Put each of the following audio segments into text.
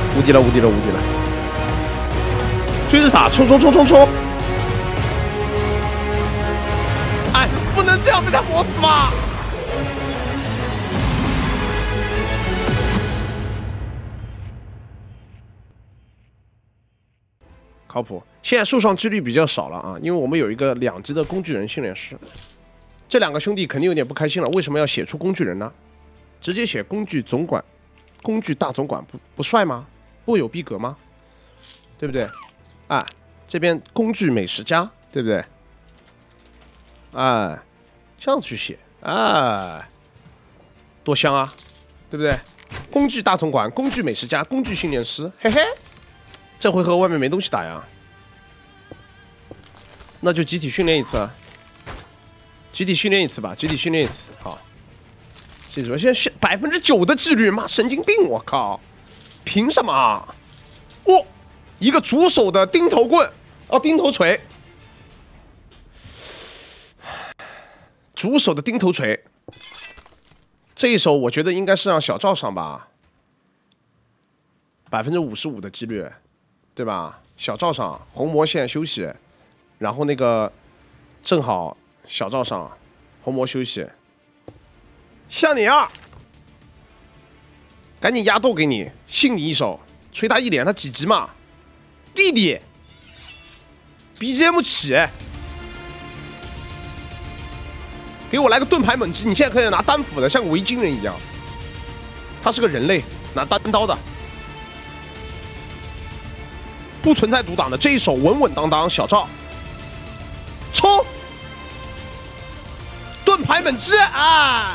无敌了，无敌了，无敌了！追着打，冲冲冲冲冲！哎，不能这样被他磨死吧？靠谱。现在受伤几率比较少了啊，因为我们有一个2级的工具人训练师。这2个兄弟肯定有点不开心了，为什么要写出工具人呢？直接写工具总管、工具大总管不帅吗？不有逼格吗？对不对？哎，这边工具美食家，对不对？哎，这样去写，哎，多香啊，对不对？工具大总管、工具美食家、工具训练师，嘿嘿，这回合外面没东西打呀，那就集体训练一次啊，集体训练一次吧，集体训练一次，好。记住，现在9%的纪律，妈神经病！我靠，凭什么啊？哦，一个主手的钉头棍，哦，钉头锤，主手的钉头锤。这一手我觉得应该是让小赵上吧，55%的几率，对吧？小赵上，红魔现在休息，然后那个正好小赵上，红魔休息。像你啊，赶紧压豆给你，信你一手，捶他一脸，他几级嘛？弟弟 ，BGM 起，给我来个盾牌猛击！你现在可以拿单斧的，像个维京人一样。他是个人类，拿单刀的，不存在独挡的。这一手稳稳当当，小赵，冲！盾牌猛击啊！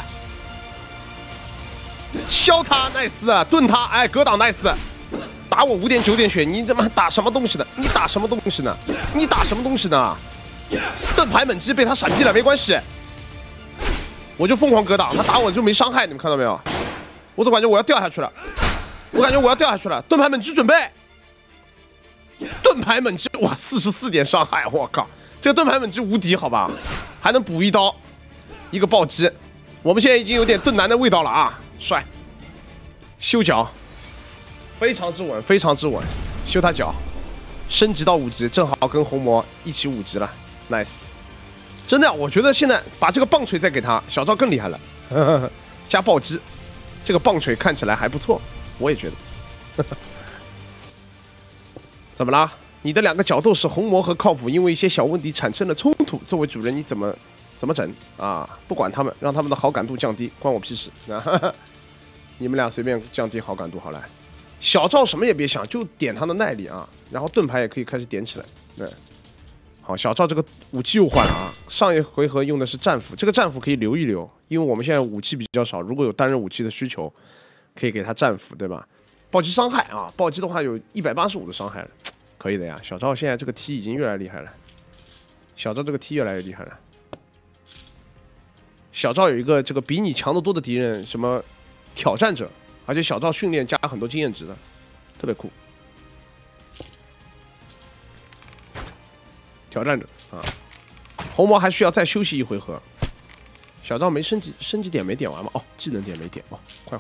削他 nice 啊，盾他哎，格挡 nice， 打我5点9点血，你他妈打什么东西呢？你打什么东西呢？你打什么东西呢？盾牌猛击被他闪避了，没关系，我就疯狂格挡，他打我就没伤害，你们看到没有？我总感觉我要掉下去了，我感觉我要掉下去了，盾牌猛击准备，盾牌猛击哇，44点伤害，我靠，这个盾牌猛击无敌好吧？还能补一刀，一个暴击，我们现在已经有点盾男的味道了啊！帅，修脚，非常之稳，非常之稳。修他脚，升级到5级，正好跟红魔一起5级了 ，nice。真的，我觉得现在把这个棒槌再给他，小赵更厉害了，加暴击，这个棒槌看起来还不错，我也觉得。怎么啦？你的2个角斗士红魔和靠谱因为一些小问题产生了冲突，作为主人你怎么整啊？不管他们，让他们的好感度降低，关我屁事！你们俩随便降低好感度好了。小赵什么也别想，就点他的耐力啊，然后盾牌也可以开始点起来。对，好，小赵这个武器又换了啊。上一回合用的是战斧，这个战斧可以留一留，因为我们现在武器比较少，如果有单人武器的需求，可以给他战斧，对吧？暴击伤害啊，暴击的话有185的伤害了，可以的呀。小赵现在这个 T 已经越来越厉害了，小赵这个 T 越来越厉害了。小赵有一个这个比你强得多的敌人，什么挑战者，而且小赵训练加很多经验值的，特别酷。挑战者啊，红魔还需要再休息1回合。小赵没升级点没点完吗？哦，技能点没点哦，快！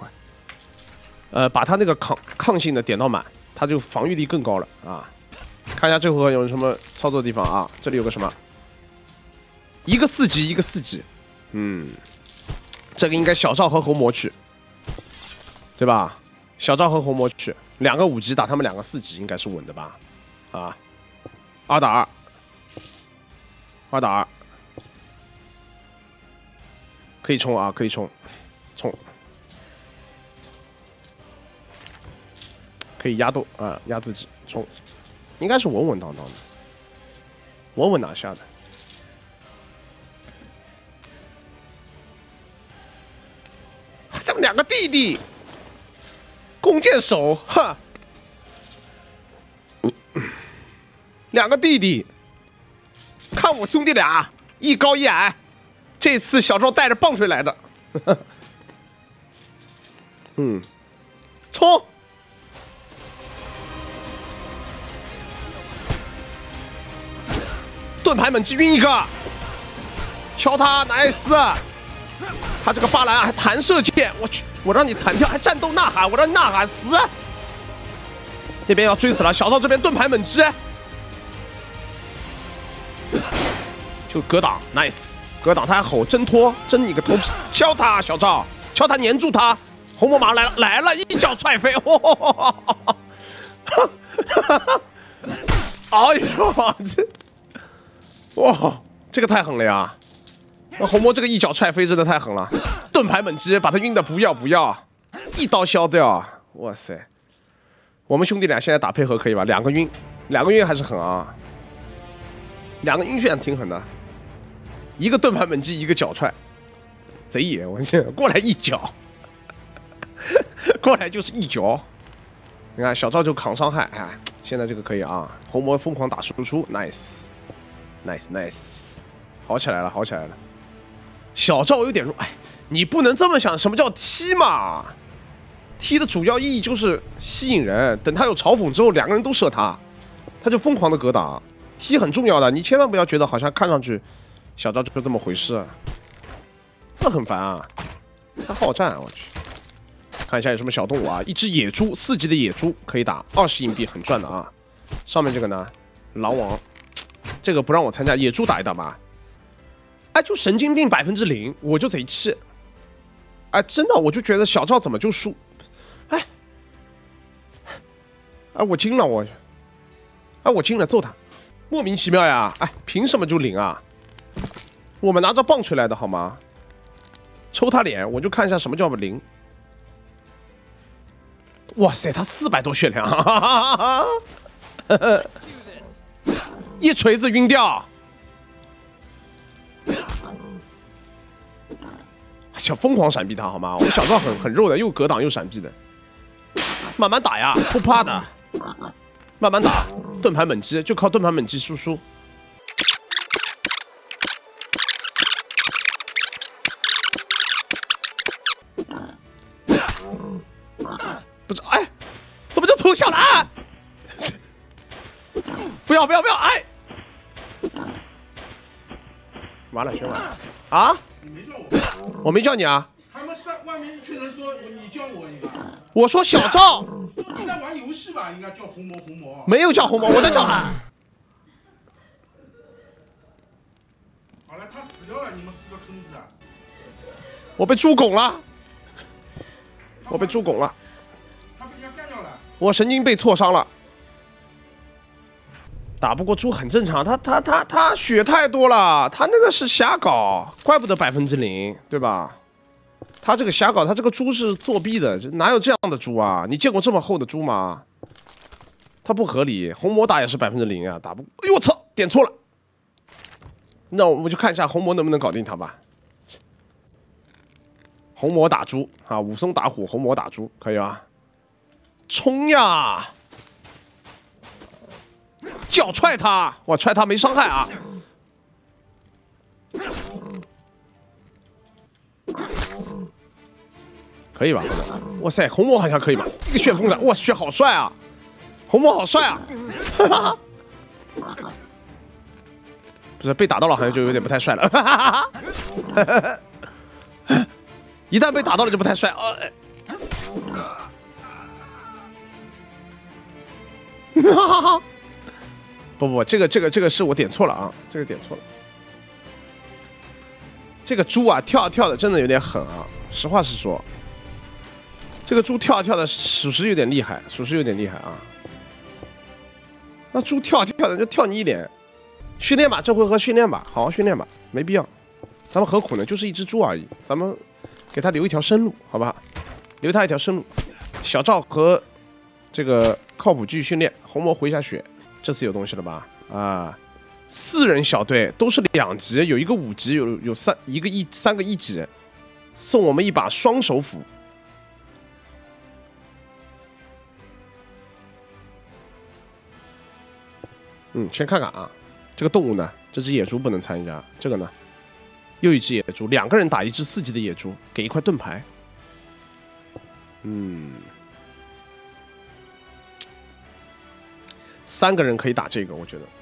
把他那个抗性的点到满，他就防御力更高了啊。看一下这回合有什么操作的地方啊？这里有个什么？一个4级，一个4级。这个应该小赵和红魔去，对吧？小赵和红魔去，2个5级打他们2个4级，应该是稳的吧？啊，2打2，2打2，可以冲啊，可以冲，可以压斗啊，压自己冲，应该是稳稳当当的，稳稳拿下的。这么2个弟弟，弓箭手，哈，2个弟弟，看我兄弟俩一高一矮，这次小赵带着棒槌来的，冲！盾牌猛击晕一个，敲他 ，nice。他这个巴兰还弹射箭，我去，我让你弹跳，还战斗呐喊，我让你呐喊死！ 那边要追死了，小赵这边盾牌猛击，就格挡 ，nice， 格挡他还吼挣脱，挣你个头皮，敲他小赵，敲他粘住他，红魔马来了，一脚踹飞，哎呦哇，这个太狠了呀！那红魔这个一脚踹飞真的太狠了，盾牌猛击把他晕的不要，一刀削掉，哇塞！我们兄弟俩现在打配合可以吧？两个晕还是狠啊，两个晕血挺狠的，一个盾牌猛击，一个脚踹，贼野！我现在过来一脚，过来就是一脚。你看小赵就扛伤害，哎，现在这个可以啊，红魔疯狂打输出 ，nice， 好起来了。小赵有点弱，哎，你不能这么想，什么叫踢嘛？踢的主要意义就是吸引人，等他有嘲讽之后，两个人都射他，他就疯狂的格挡。踢很重要的，你千万不要觉得好像看上去小赵就这么回事，那很烦啊，太好战啊！我去，看一下有什么小动物啊，一只野猪，4级的野猪可以打20硬币，很赚的啊。上面这个呢，狼王，这个不让我参加，野猪打一打吧。哎，就神经病0%，我就贼气。哎，真的，我就觉得小赵怎么就输？哎，我惊了，我惊了，揍他，莫名其妙呀！哎，凭什么就0啊？我们拿着棒槌来的好吗？抽他脸，我就看一下什么叫0。哇塞，他400多血量，一锤子晕掉。想疯狂闪避他好吗？我们小赵很肉的，又格挡又闪避的，慢慢打呀，不怕的，慢慢打，盾牌猛击就靠盾牌猛击输出。不是，哎，怎么就投降了？不要，哎！完了，学完啊？你没叫我，我没叫你啊。他们外面一群人说你叫我应该。我说小赵。你在玩游戏吧？应该叫红魔。没有叫红魔，我在叫他。好了，他死掉了，你们4个坑子啊！我被猪拱了。他被人家干掉了。我神经被挫伤了。打不过猪很正常，他血太多了，他那个是瞎搞，怪不得0%，对吧？他这个瞎搞，他这个猪是作弊的，哪有这样的猪啊？你见过这么厚的猪吗？他不合理，红魔打也是0%啊，打不，哎呦我操，点错了。那我们就看一下红魔能不能搞定他吧。红魔打猪啊，武松打虎，红魔打猪，可以啊。冲呀！脚踹他，我踹他没伤害啊！可以吧？哇塞，红魔好像可以吧？一个旋风斩，哇，血好帅啊！红魔好帅啊！不是被打到了，好像就有点不太帅了。一旦被打到了就不太帅啊！不，这个是我点错了啊，这个点错了。这个猪啊，跳的真的有点狠啊，实话实说，这个猪跳的属实有点厉害，啊。那猪跳的就跳你一脸，训练吧，这回合训练吧，好好训练吧，没必要。咱们何苦呢？就是一只猪而已，咱们给他留一条生路，好不好？留他一条生路。小赵和这个靠谱继续训练，红魔回一下血。这次有东西了吧？啊，4人小队都是2级，有一个5级，有3个1级，送我们一把双手斧。先看看啊，这个动物呢？这只野猪不能参加，这个呢？又一只野猪，2个人打一只4级的野猪，给一块盾牌。3个人可以打这个，我觉得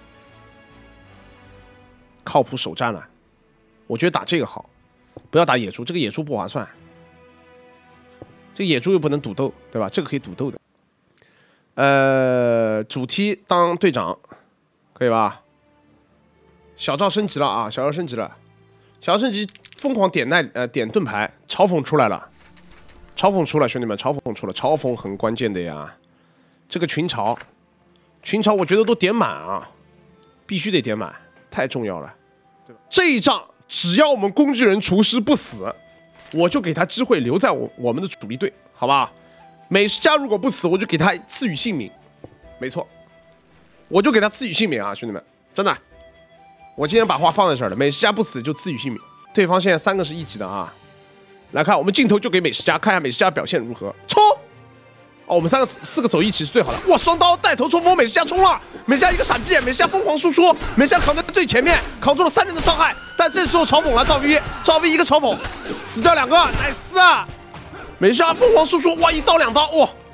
靠谱首战了。我觉得打这个好，不要打野猪，这个野猪不划算。这个野猪又不能赌斗，对吧？这个可以赌斗的。 主梯当队长，可以吧？小赵升级了啊！小赵升级了，小赵升级疯狂点点盾牌，嘲讽出来了，嘲讽出了，兄弟们，嘲讽出了，嘲讽很关键的呀。这个群嘲我觉得都点满啊，必须得点满，太重要了。这一仗只要我们工具人厨师不死，我就给他机会留在我们的主力队，好吧？美食家如果不死，我就给他赐予姓名。没错，我就给他赐予姓名啊，兄弟们，真的。我今天把话放在这儿了，美食家不死就赐予姓名。对方现在3个是1级的啊，来看我们镜头就给美食家看一下美食家表现如何。冲！哦，我们4个走一起是最好的。哇，双刀带头冲锋，美食家冲了，美食家一个闪避，美食家疯狂输出，美食家扛在最前面，扛住了3人的伤害。但这时候嘲讽了赵 V 一个嘲讽，死掉2个，nice 啊！美食家疯狂输出，哇，1刀2刀，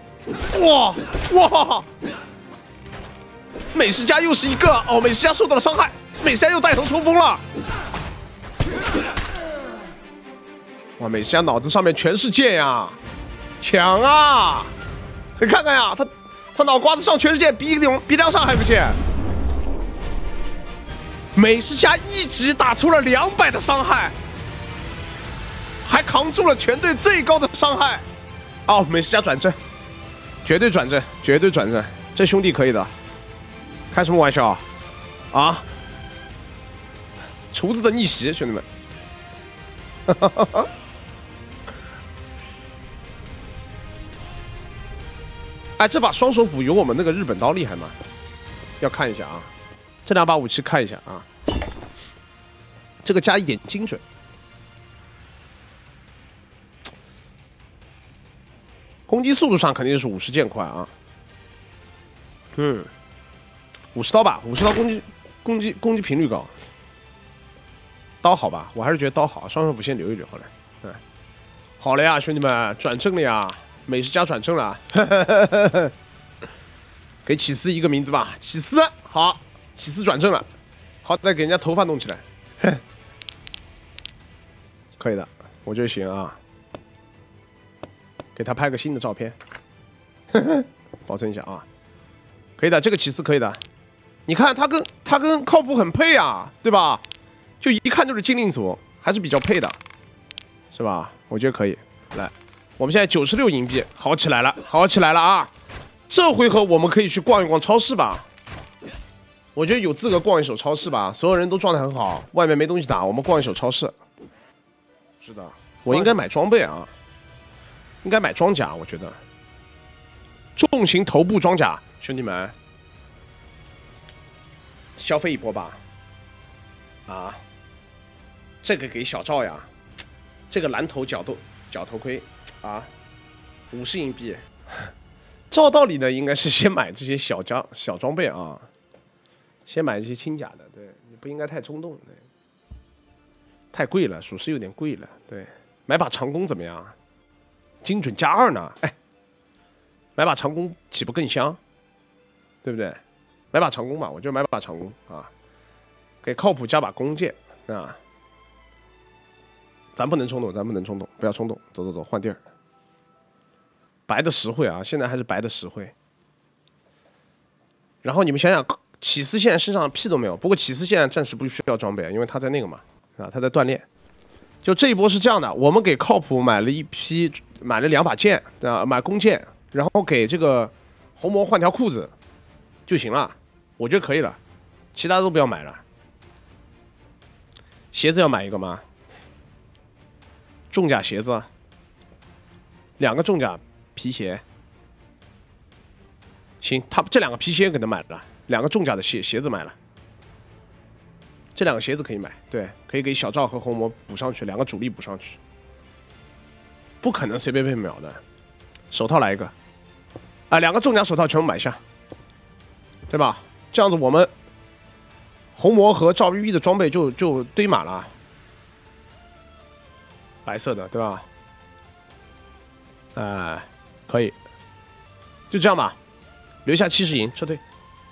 哇！美食家又是一个哦，美食家受到了伤害，美食家又带头冲锋了。哇，美食家脑子上面全是剑呀，强啊！你看看呀，他脑瓜子上全是剑，鼻梁上还有个剑。美食家1级打出了200的伤害。还扛住了全队最高的伤害，哦，美食家转正，绝对转正，绝对转正，这兄弟可以的，开什么玩笑啊？厨子的逆袭，兄弟们，哎，这把双手斧有我们那个日本刀厉害吗？要看一下啊，这2把武器看一下啊，这个加一点精准。攻击速度上肯定是50剑快啊，50刀吧，50刀攻击频率高，刀好吧，我还是觉得刀好，双手斧先留一留好了，好了呀，兄弟们，转正了呀，美食家转正了，给起司一个名字吧，起司好，起司转正了，好歹给人家头发弄起来，可以的，我觉得行啊。给他拍个新的照片，保存一下啊，可以的，这个起司可以的。你看他跟靠谱很配啊，对吧？就一看就是精灵族，还是比较配的，是吧？我觉得可以。来，我们现在96银币，好起来了，好起来了啊！这回合我们可以去逛一逛超市吧。我觉得有资格逛一手超市吧，所有人都状态很好，外面没东西打，我们逛一手超市。是的，我应该买装备啊。应该买装甲，我觉得重型头部装甲，兄弟们，消费一波吧！啊，这个给小赵呀，这个蓝头角头盔啊，50银币。照道理呢，应该是先买这些小装备啊，先买这些轻甲的，对，你不应该太冲动，对，太贵了，属实有点贵了，对，买把长弓怎么样？精准加2呢，哎，买把长弓岂不更香？对不对？买把长弓吧，我就买把长弓啊，给靠谱加把弓箭啊。咱不能冲动，不要冲动，走，换地儿。白的实惠啊，现在还是白的实惠。然后你们想想，起司现在身上屁都没有，不过起司现在暂时不需要装备，因为他在那个嘛，啊，他在锻炼。就这一波是这样的，我们给靠谱买了2把剑啊，买弓箭，然后给这个红魔换条裤子就行了，我觉得可以了，其他都不要买了。鞋子要买一个吗？重甲鞋子，2个重甲皮鞋，行，他这2个皮鞋给他买了，2个重甲的鞋子买了。这2个鞋子可以买，对，可以给小赵和红魔补上去，2个主力补上去，不可能随便被秒的。手套来一个，啊，2个重甲手套全部买下，对吧？这样子我们红魔和赵 VV 的装备就堆满了，白色的，对吧？可以，就这样吧，留下70银撤退，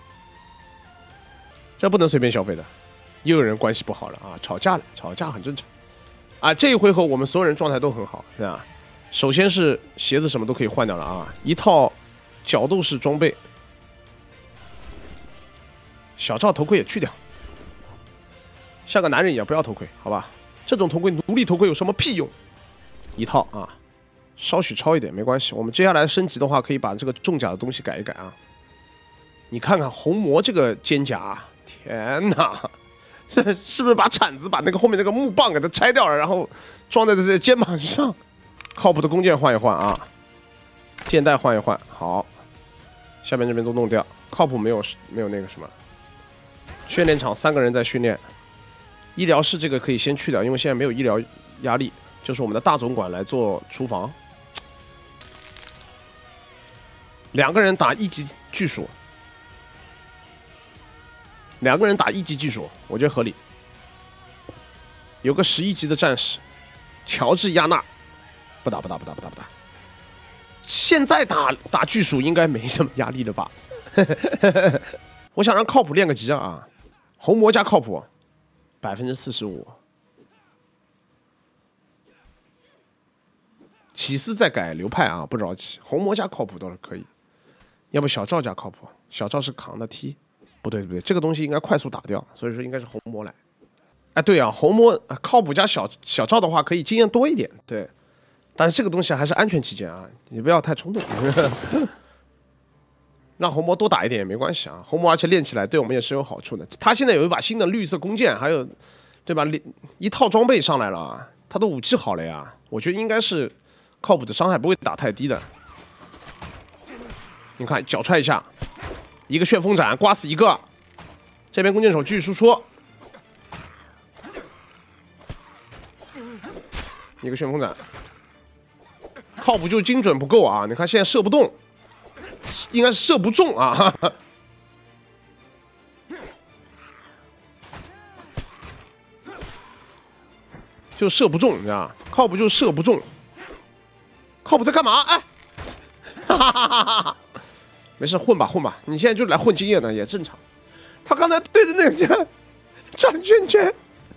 这不能随便消费的。又有人关系不好了啊，吵架了，吵架很正常啊。这一回合我们所有人状态都很好，是吧？首先是鞋子什么都可以换掉了啊，一套角斗士装备，小赵头盔也去掉，像个男人一样不要头盔，好吧？这种头盔奴隶头盔有什么屁用？一套啊，稍许超一点没关系。我们接下来升级的话，可以把这个重甲的东西改一改啊。你看看红魔这个肩甲，天哪！这是不是把铲子把那个后面那个木棒给它拆掉了，然后装在这肩膀上？靠谱的弓箭换一换啊，箭袋换一换，好，下面这边都弄掉。靠谱没有那个什么，训练场3个人在训练，医疗室这个可以先去掉，因为现在没有医疗压力，就是我们的大总管来做厨房。2个人打1级巨鼠。2个人打1级技术，我觉得合理。有个11级的战士，乔治亚纳，不打。现在打巨鼠应该没什么压力了吧？我想让靠谱练个级啊，红魔加靠谱，45%。起司再改流派啊，不着急。红魔加靠谱倒是可以，要不小赵加靠谱，小赵是扛的 T。不对，这个东西应该快速打掉，所以说应该是红魔来。哎，对啊，红魔靠谱加小赵的话可以经验多一点，对。但是这个东西还是安全起见啊，你不要太冲动。让红魔多打一点也没关系啊，红魔而且练起来对我们也是有好处的。他现在有一把新的绿色弓箭，还有对吧？一套装备上来了啊，他的武器好了呀，我觉得应该是靠谱的伤害不会打太低的。你看脚踹一下。一个旋风斩刮死一个，这边弓箭手继续输出，一个旋风斩，靠谱就是精准不够啊！你看现在射不动，应该是射不中啊！就射不中，你知道吧？靠谱就射不中，靠谱在干嘛？哎，哈哈哈哈哈！没事，混吧，你现在就来混经验的也正常。他刚才对着那个人转圈圈，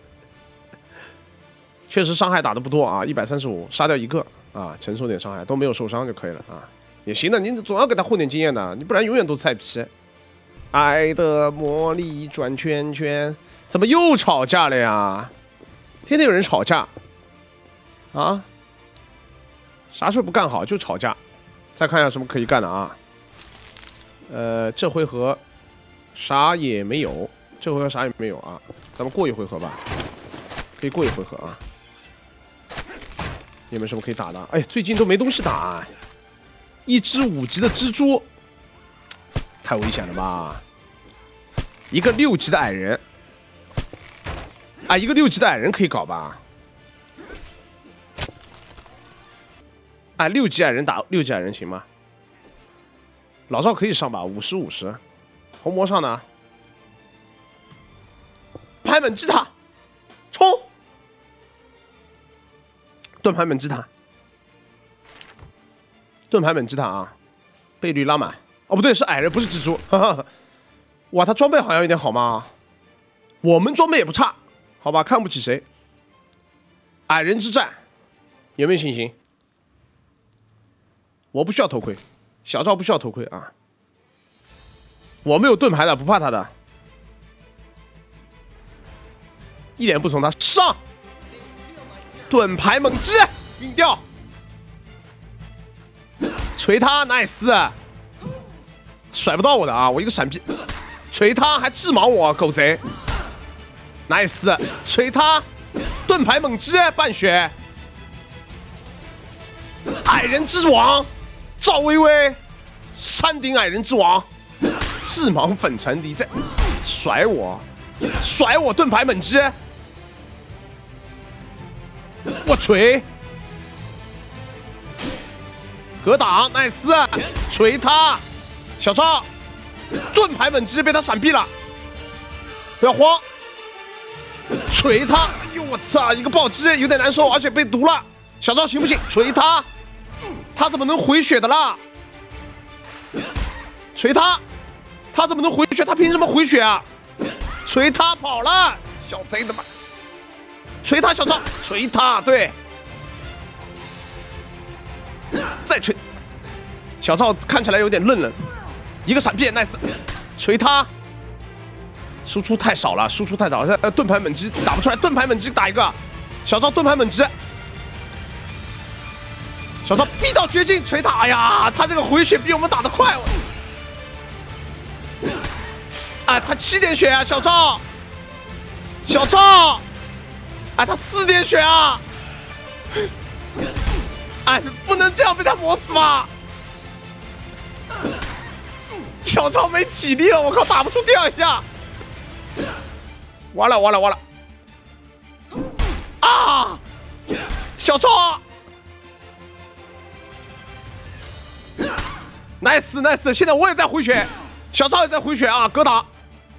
确实伤害打的不多啊，135杀掉1个啊，承受点伤害都没有受伤就可以了啊，也行的。你总要给他混点经验的，你不然永远都是菜皮。爱的魔力转圈圈，怎么又吵架了呀？天天有人吵架啊，啥事不干好就吵架。再看一下什么可以干的啊。这回合啥也没有，啊，咱们过一回合吧，可以过一回合啊。有没有什么可以打的？哎，最近都没东西打，一只5级的蜘蛛，太危险了吧！一个6级的矮人，啊，一个6级的矮人可以搞吧？哎，6级矮人打6级矮人行吗？老赵可以上吧，50-50，红魔上呢。拍猛击塔，冲！盾牌猛击塔，啊！倍率拉满。哦，不对，是矮人，不是蜘蛛。哈哈，哇，他装备好像有点好吗？我们装备也不差，好吧，看不起谁。矮人之战，有没有信心？我不需要头盔。小赵不需要头盔啊，我没有盾牌的，不怕他的，一点不从他上，盾牌猛击，晕掉，锤他 ，nice， 甩不到我的啊，我一个闪避，锤他还致盲我，狗贼 ，nice， 锤他，盾牌猛击，半血，矮人之王。赵薇薇，山顶矮人之王，致盲粉尘敌在甩我盾牌猛击，我锤，格挡 nice， 锤他，小赵，盾牌猛击被他闪避了，不要慌，锤他，哎呦我操，一个暴击有点难受，而且被毒了，小赵行不行？锤他。他怎么能回血的啦？锤他，他怎么能回血？他凭什么回血啊？锤他跑了，小贼的妈！锤他，小赵，锤他，对，再锤， 小赵看起来有点愣了，一个闪避 ，nice， 锤他，输出太少了，输出太少了，盾牌猛击打不出来，盾牌猛击打一个，小赵盾牌猛击，小赵逼到绝境锤他，哎呀，他这个回血比我们打得快，哎，他7点血啊，小赵，哎，他4点血啊，哎，不能这样被他磨死吧？小赵没体力了，我靠，打不出第2下，完了！啊！小赵 ，nice， 现在我也在回血，小赵也在回血啊，格挡，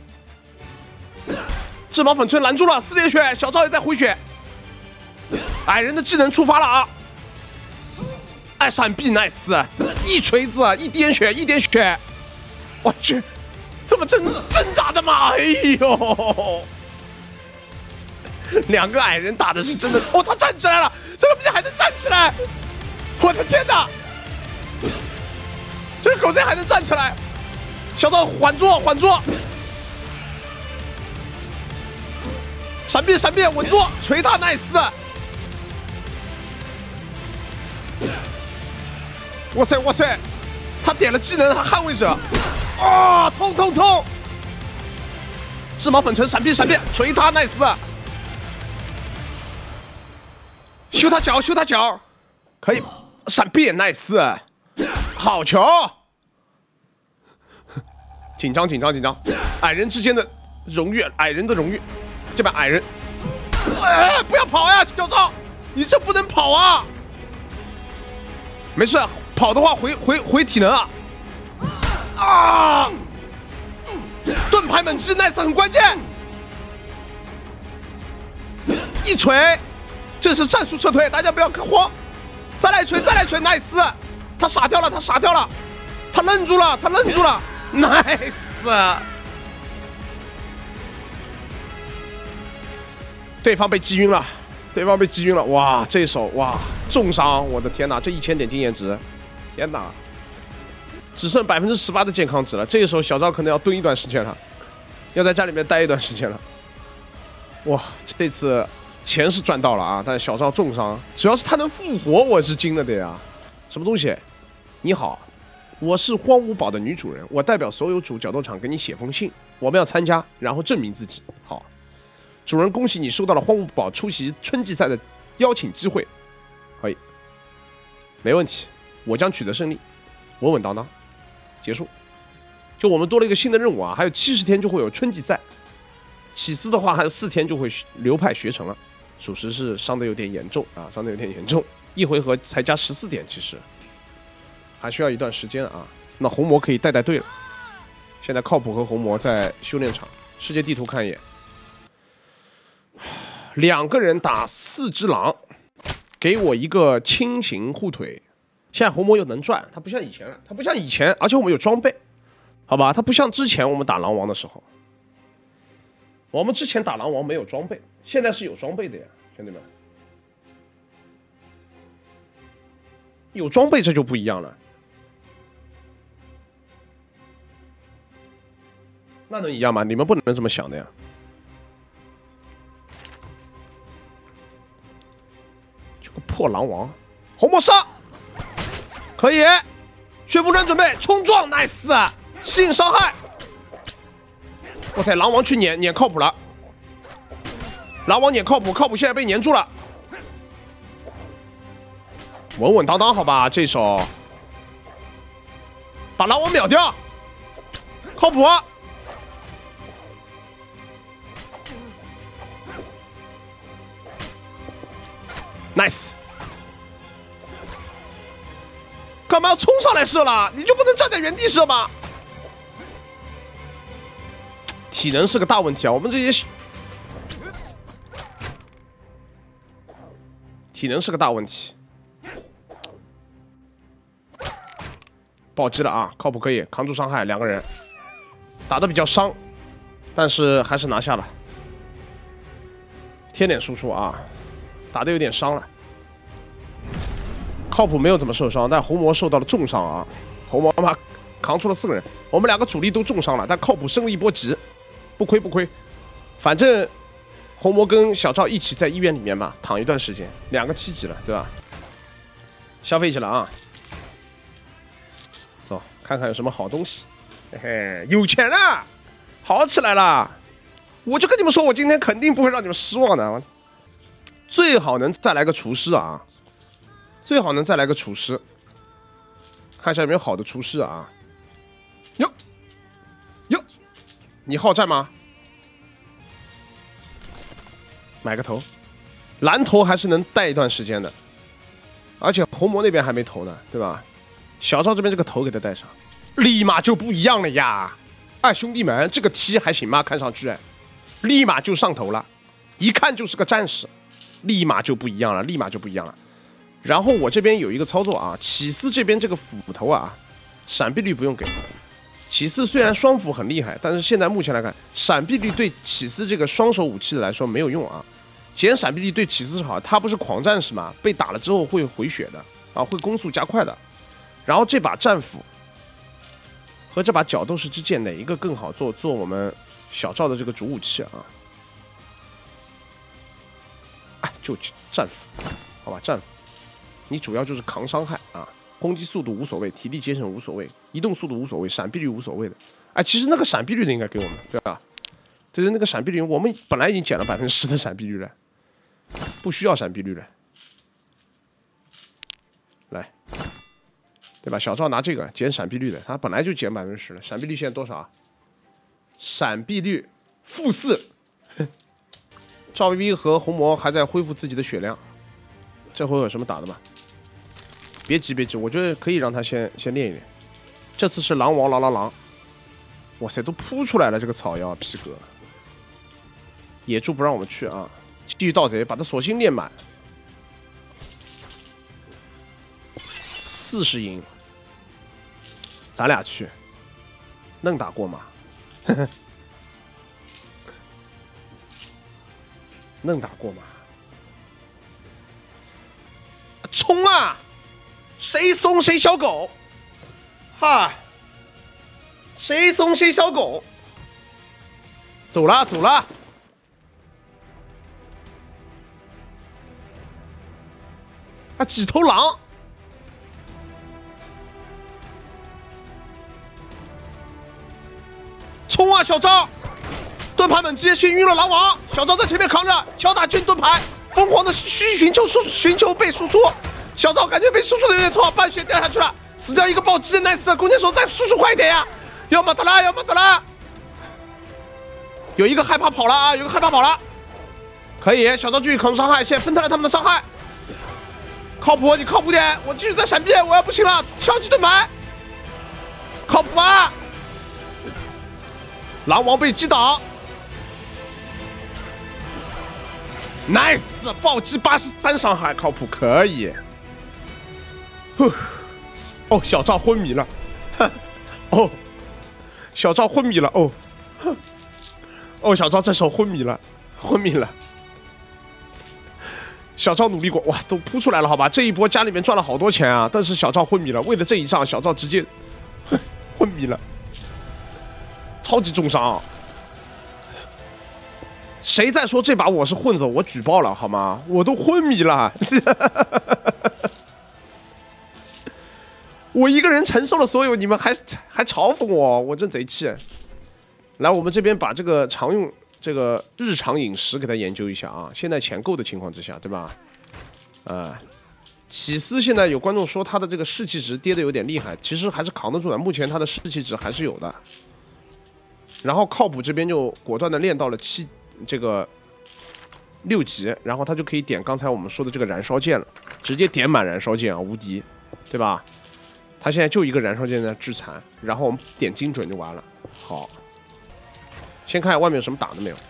智盲粉锤拦住了，4点血，小赵也在回血，矮人的技能触发了啊！哎，闪避 nice， 一锤子，1点血，我去，这么挣扎的吗？哎呦，2个矮人打的是真的，哦，他站起来了，这个逼还能站起来，我的天哪，这个狗贼还能站起来，小赵缓住，闪避，稳住，锤他 nice。哇塞，他点了技能，他捍卫者，啊，痛！智盲粉尘闪避，锤他 nice。修他脚，可以，闪避 nice， 好球。紧张，矮人之间的荣誉，这边矮人，哎，不要跑呀，小赵，你这不能跑啊！没事，跑的话回体能啊！啊！盾牌猛击 nice 很关键，一锤，这是战术撤退，大家不要慌，再来锤 nice， 他傻掉了，他愣住了 nice。对方被击晕了，哇，这手哇重伤，我的天哪，这1000点经验值，天哪，只剩18%的健康值了，这个时候小赵可能要蹲一段时间了，要在家里面待一段时间了。哇，这次钱是赚到了啊，但是小赵重伤，主要是他能复活，我是惊了的呀。什么东西？你好，我是荒芜堡的女主人，我代表所有主角斗场给你写封信，我们要参加，然后证明自己。好，主人，恭喜你收到了荒芜堡出席春季赛的邀请机会，可以，没问题，我将取得胜利，稳稳当当，结束。就我们多了一个新的任务啊，还有70天就会有春季赛，起司的话还有4天就会流派学成了，属实是伤得有点严重啊，一回合才加14点，其实还需要一段时间啊。那红魔可以带队了，现在靠谱和红魔在修炼场，世界地图看一眼。2个人打4只狼，给我一个轻型护腿。现在红魔又能转，他不像以前了，而且我们有装备，好吧？他不像之前我们打狼王的时候，我们之前打狼王没有装备，现在是有装备的呀，兄弟们，有装备这就不一样了。那能一样吗？你们不能这么想的呀。破狼王，红魔杀，可以，血符转准备冲撞 ，nice， 吸引伤害。哇塞，狼王去撵靠谱了，狼王撵靠谱现在被撵住了，稳稳当当好吧，这手把狼王秒掉，靠谱。nice， 干嘛要冲上来射了？你就不能站在原地射吗？体能是个大问题啊！我们这些体能是个大问题。暴击了啊！靠谱可以扛住伤害，2个人打得比较伤，但是还是拿下了。添点输出啊！打得有点伤了，靠谱没有怎么受伤，但红魔受到了重伤啊。 红魔嘛扛出了4个人，我们2个主力都重伤了，但靠谱升了一波级，不亏不亏。反正红魔跟小赵一起在医院里面嘛躺一段时间，2个7级了，对吧？消费去了啊！走，看看有什么好东西。嘿嘿，有钱了，好起来了！我就跟你们说，我今天肯定不会让你们失望的。最好能再来个厨师啊！最好能再来个厨师，看一下有没有好的厨师啊！哟哟，你好战吗？买个头，蓝头还是能带一段时间的，而且红魔那边还没投呢，对吧？小赵这边这个头给他带上，立马就不一样了呀！哎，兄弟们，这个 T 还行吗？看上去，立马就上头了，一看就是个战士，立马就不一样了，立马就不一样了。然后我这边有一个操作啊，起司这边这个斧头啊，闪避率不用给。起司虽然双斧很厉害，但是现在目前来看，闪避率对起司这个双手武器来说没有用啊。显然闪避力对起司是好，他不是狂战士嘛，被打了之后会回血的啊，会攻速加快的。然后这把战斧和这把角斗士之剑哪一个更好做我们小赵的这个主武器啊？哎，就战斧，好吧，战斧。你主要就是扛伤害啊，攻击速度无所谓，体力节省无所谓，移动速度无所谓，闪避率无所谓的。哎，其实那个闪避率的应该给我们，对吧？就是那个闪避率，我们本来已经减了10%的闪避率了，不需要闪避率了。来，对吧？小赵拿这个减闪避率的，他本来就减10%了，闪避率现在多少？闪避率-4。赵 VV 和红魔还在恢复自己的血量，这回有什么打的吗？别急别急，我觉得可以让他先练一练。这次是狼王狼，哇塞，都扑出来了这个草药皮革。野猪不让我们去啊，继续盗贼，把他索性练满。40赢，咱俩去，能打过吗？能打过吗？冲啊！谁怂谁小狗，哈！谁怂谁小狗。走了走了。啊，几头狼！冲啊，小赵！盾牌猛击，先晕了狼王。小赵在前面扛着，敲打军盾牌，疯狂的寻求被输出。小赵感觉被输出的有点痛，半血掉下去了，死掉一个暴击 ，nice！ 弓箭手再输出快一点呀！要么得了，要么得了。有一个害怕跑了啊，有个害怕跑了，可以，小赵继续扛伤害，现在分摊了他们的伤害。靠谱，你靠谱点，我继续在闪避，我要不行了，敲击盾牌，靠谱啊！狼王被击倒 ，nice， 暴击83伤害，靠谱，可以。哦，小赵昏迷了，哦，小赵昏迷了，哦，哦，小赵这时候昏迷了，小赵努力过，哇，都扑出来了，好吧，这一波家里面赚了好多钱啊，但是小赵昏迷了，为了这一仗，小赵直接昏迷了，超级重伤。谁再说这把我是混子，我举报了好吗？我都昏迷了，我一个人承受了所有，你们还嘲讽我，我真贼气。来，我们这边把这个常用。这个日常饮食给他研究一下啊！现在钱够的情况之下，对吧？起司现在有观众说他的这个士气值跌的有点厉害，其实还是扛得住的。目前他的士气值还是有的。然后靠谱这边就果断的练到了6级，然后他就可以点刚才我们说的这个燃烧剑了，直接点满燃烧剑啊，无敌，对吧？他现在就一个燃烧剑在致残，然后我们点精准就完了。好。先看外面有什么打的没有。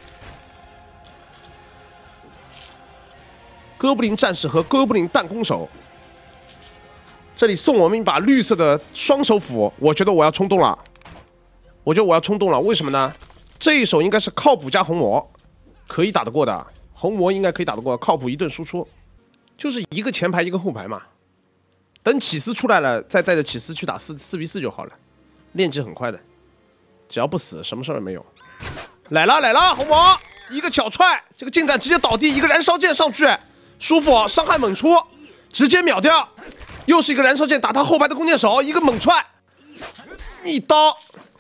哥布林战士和哥布林弹弓手，这里送我们一把绿色的双手斧，我觉得我要冲动了，为什么呢？这一手应该是靠谱加红魔，可以打得过的，红魔应该可以打得过，靠谱一顿输出，就是一个前排一个后排嘛。 等起司出来了，再带着起司去打4v4就好了，练级很快的，只要不死，什么事儿也没有。来了，红魔一个脚踹，这个近战直接倒地，一个燃烧剑上去，舒服，伤害猛出，直接秒掉。又是一个燃烧剑打他后排的弓箭手，一个猛踹，一刀。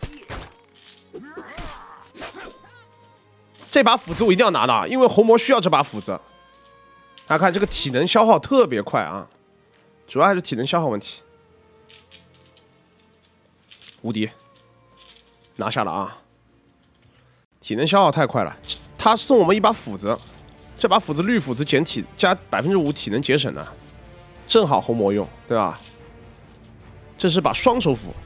这把斧子我一定要拿到，因为红魔需要这把斧子。大家看这个体能消耗特别快啊，主要还是体能消耗问题。无敌，拿下了啊！体能消耗太快了，他送我们一把斧子，这把斧子绿斧子减体加5%体能节省的，正好红魔用，对吧？这是把双手斧，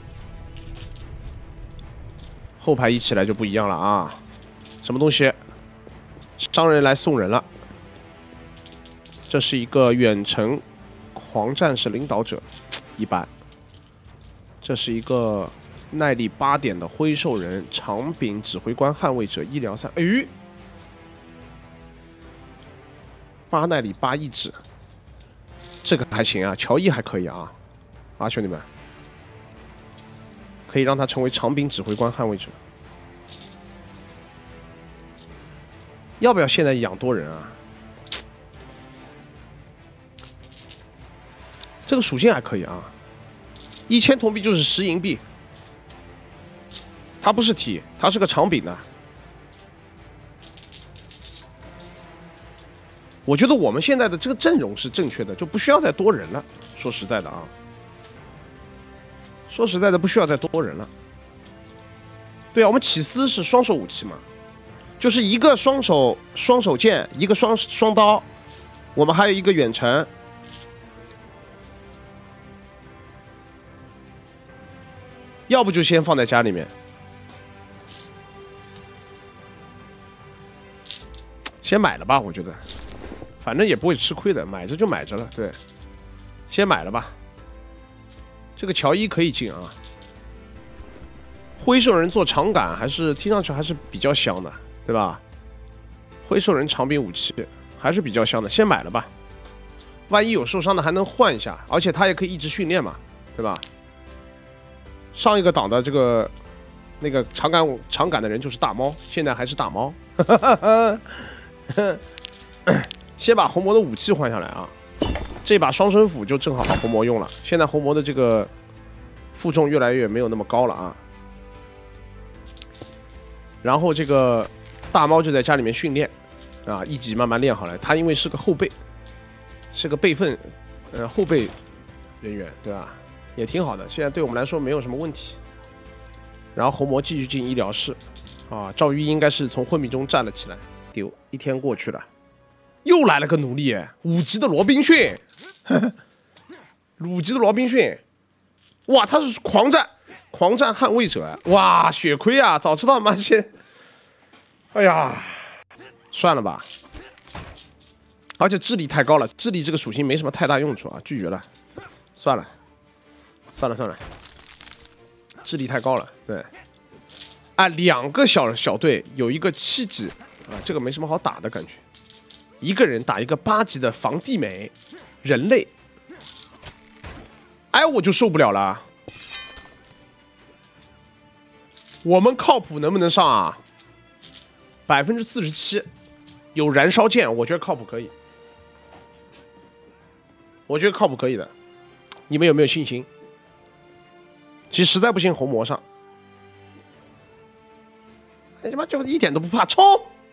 后排一起来就不一样了啊！什么东西？商人来送人了。这是一个远程狂战士领导者，一般。这是一个耐力8点的灰兽人长柄指挥官捍卫者医疗3，哎，8耐力8意志，这个还行啊，乔伊还可以啊，兄弟们，可以让他成为长柄指挥官捍卫者。要不要现在养多人啊？这个属性还可以啊，1000铜币就是10银币。它不是体，它是个长柄的。我觉得我们现在的这个阵容是正确的，就不需要再多人了。说实在的啊，说实在的不需要再多人了。对啊，我们起司是双手武器嘛，就是一个双手剑，一个双刀，我们还有一个远程。要不就先放在家里面，先买了吧，我觉得，反正也不会吃亏的，买着就买着了，对，先买了吧。这个乔伊可以进啊，灰兽人做长杆还是听上去还是比较香的，对吧？灰兽人长柄武器还是比较香的，先买了吧。万一有受伤的还能换一下，而且他也可以一直训练嘛，对吧？上一个档的这个那个长杆的人就是大猫，现在还是大猫。先把红魔的武器换下来啊！这把双生斧就正好红魔用了。现在红魔的这个负重越来越没有那么高了啊。然后这个大猫就在家里面训练啊，一级慢慢练好了。他因为是个后备，是个备份后备人员，对吧？也挺好的，现在对我们来说没有什么问题。然后红魔继续进医疗室，啊，赵玉应该是从昏迷中站了起来。丢，一天过去了，又来了个奴隶，5级的罗宾逊，5级的罗宾逊，哇，他是狂战捍卫者，哇，血亏啊！早知道妈先，哎呀，算了吧。而且智力太高了，智力这个属性没什么太大用处啊，拒绝了，算了。智力太高了，对，啊，2个小队有一个7级啊，这个没什么好打的感觉，一个人打一个8级的防地美人类，哎，我就受不了了。我们靠谱能不能上啊？47%，有燃烧剑，我觉得靠谱可以，我觉得靠谱可以的，你们有没有信心？其实实在不行，红魔上。哎他妈，就一点都不怕，冲！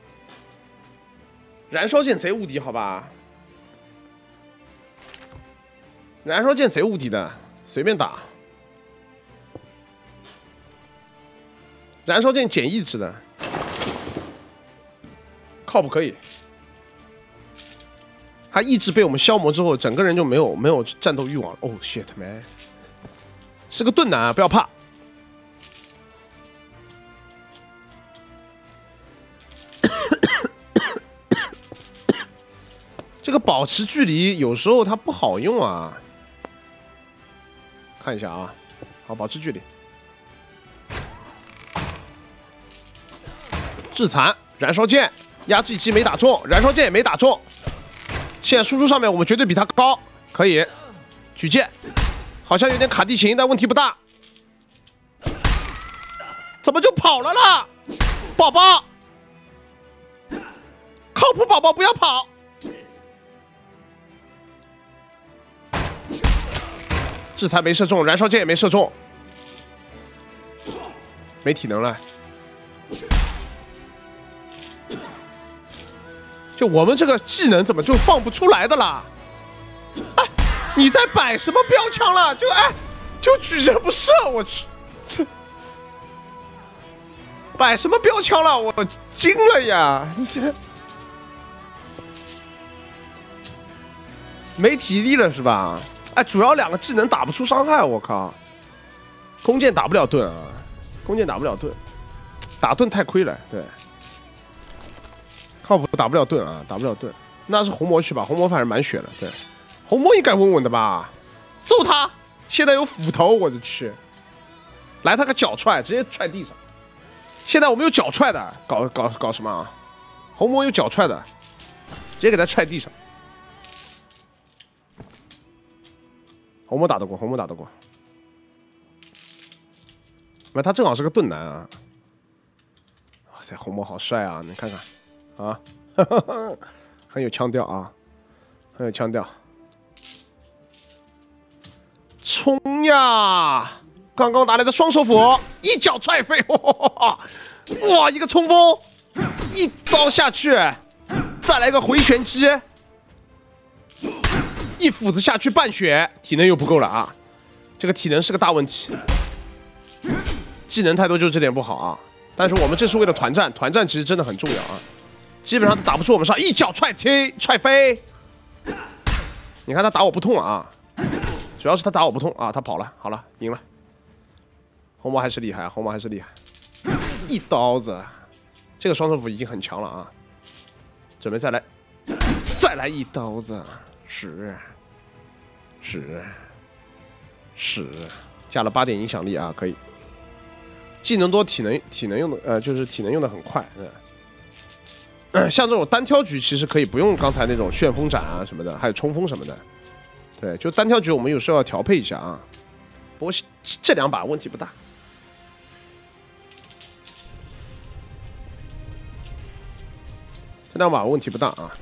燃烧剑贼无敌，好吧？燃烧剑贼无敌的，随便打。燃烧剑减意志的，靠谱可以。他意志被我们消磨之后，整个人就没有战斗欲望。哦 shit man！ 是个盾男啊，不要怕。这个保持距离有时候它不好用啊。看一下啊，好，保持距离。致残，燃烧剑，压制击没打中，燃烧剑也没打中。现在输出上面我们绝对比他高，可以举剑。 好像有点卡地形，但问题不大。怎么就跑了啦？宝宝，靠谱宝宝不要跑。制裁没射中，燃烧箭也没射中，没体能了。就我们这个技能怎么就放不出来的啦？哎，你在摆什么标枪了？就举着不射，我去，摆什么标枪了？我惊了呀！没体力了是吧？哎，主要2个技能打不出伤害，我靠！弓箭打不了盾啊，弓箭打不了盾，打盾太亏了，对。靠谱打不了盾啊，打不了盾，那是红魔去吧，红魔反正满血了，对，红魔应该稳稳的吧，揍他！现在有斧头，我的去，来他个脚踹，直接踹地上。现在我们有脚踹的，搞什么啊？红魔有脚踹的，直接给他踹地上。红魔打得过，红魔打得过。那他正好是个盾男啊！哇塞，红魔好帅啊！你看看。啊，很有腔调啊，很有腔调。冲呀！刚刚打来的双手斧，一脚踹飞，哇！一个冲锋，一刀下去，再来个回旋击，一斧子下去半血，体能又不够了啊！这个体能是个大问题，技能太多就是这点不好啊。但是我们这是为了团战，团战其实真的很重要啊。基本上打不出我们上，一脚踹飞。你看他打我不痛啊，主要是他打我不痛啊，他跑了，好了，赢了。红魔还是厉害，红魔还是厉害，一刀子，这个双手斧已经很强了啊，准备再来一刀子，10，加了8点影响力啊，可以。技能多，体能用的就是体能用的很快，像这种单挑局其实可以不用刚才那种旋风斩啊什么的，还有冲锋什么的。对，就单挑局我们有时候要调配一下啊。不过这2把问题不大。这2把问题不大啊。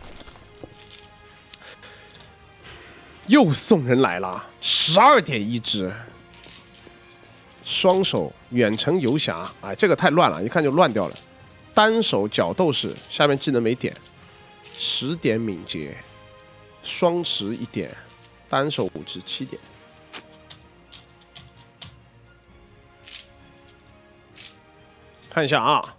又送人来了，12.1只。双手远程游侠，哎，这个太乱了，一看就乱掉了。单手角斗士，下面技能没点，10点敏捷，双持1点，单手5值7点。看一下啊，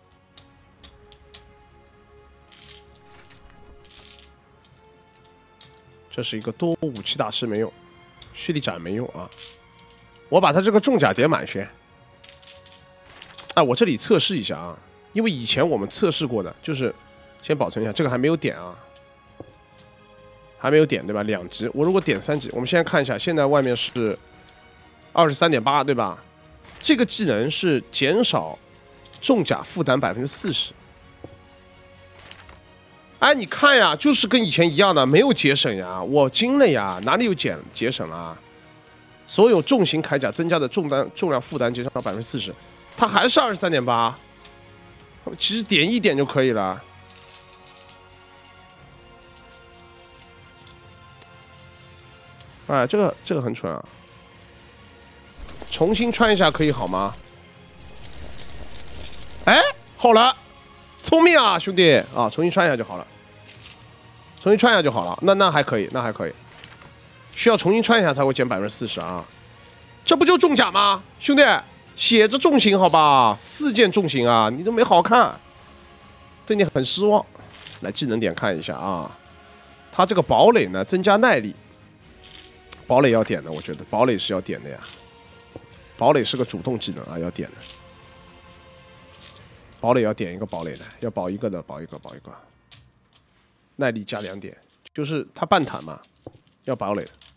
这是一个多武器大师没用，蓄力斩没用啊。我把他这个重甲叠满先。哎，我这里测试一下啊。因为以前我们测试过的，就是先保存一下，这个还没有点啊，还没有点对吧？2级，我如果点3级，我们现在看一下，现在外面是23.8对吧？这个技能是减少重甲负担40%。哎，你看呀，就是跟以前一样的，没有节省呀，我惊了呀，哪里有节省啊？所有重型铠甲增加的重量负担减少40%，它还是23.8。其实点1点就可以了。哎，这个很蠢啊！重新穿一下可以好吗？哎，好了，聪明啊，兄弟啊！重新穿一下就好了，重新穿一下就好了。那还可以，那还可以。需要重新穿一下才会减40%啊！这不就重甲吗，兄弟？写着重型好吧，4件重型啊，你都没好看，对你很失望。来技能点看一下啊，他这个堡垒呢增加耐力，堡垒要点的，我觉得堡垒是要点的呀，堡垒是个主动技能啊，要点的。堡垒要点一个堡垒的，要保一个的，保一个。耐力加2点，就是他半坦嘛，要堡垒的。